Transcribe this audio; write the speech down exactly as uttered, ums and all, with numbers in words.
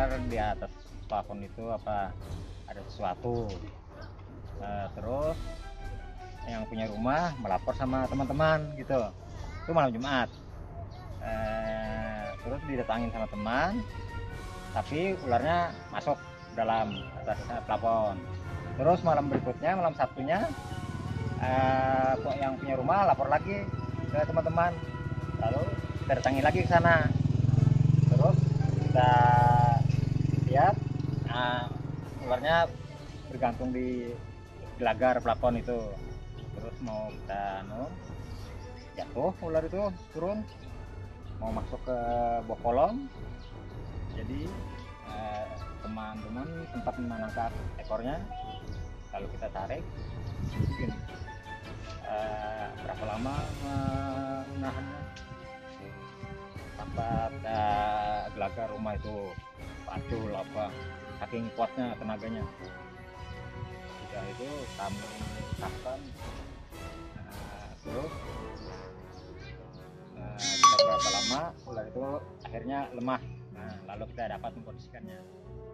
di atas plafon itu apa ada sesuatu. Uh, terus yang punya rumah melapor sama teman-teman gitu. Itu malam Jumat. Uh, terus didatangin sama teman, tapi ularnya masuk dalam atas plafon. Terus malam berikutnya, malam Sabtunya, uh, yang punya rumah lapor lagi ke teman-teman. Lalu kita datangi lagi ke sana. Terus kita lihat uh, ularnya bergantung di gelagar plafon itu. Terus mau kita anu, jatuh ular itu turun, mau masuk ke bawah kolong. Jadi teman-teman eh, sempat menangkap ekornya, lalu kita tarik. Mungkin eh, berapa lama menahannya sampai eh, gelagar rumah itu pacul apa, saking kuatnya tenaganya. Sudah itu kami tahan, eh, terus eh, berapa lama ular itu akhirnya lemah. Nah, lalu kita dapat mengkondisikannya.